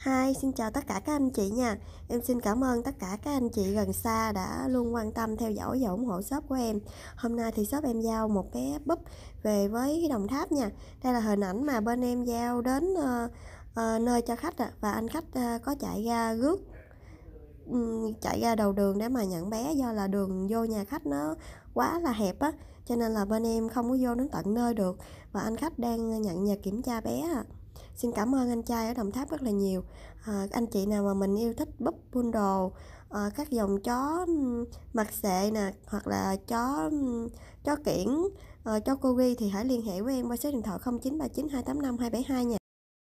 Hi, xin chào tất cả các anh chị nha. Em xin cảm ơn tất cả các anh chị gần xa đã luôn quan tâm theo dõi và ủng hộ shop của em. Hôm nay thì shop em giao một bé búp về với Đồng Tháp nha. Đây là hình ảnh mà bên em giao đến nơi cho khách và anh khách có chạy ra rước chạy ra đầu đường để mà nhận bé, do là đường vô nhà khách nó quá là hẹp á, cho nên là bên em không có vô đến tận nơi được, và anh khách đang nhận và kiểm tra bé à. Xin cảm ơn anh trai ở Đồng Tháp rất là nhiều. Anh chị nào mà mình yêu thích búp poodle, các dòng chó mặt xệ nè, hoặc là chó kiểng, chó corgi thì hãy liên hệ với em qua số điện thoại 0939 285 272 nha.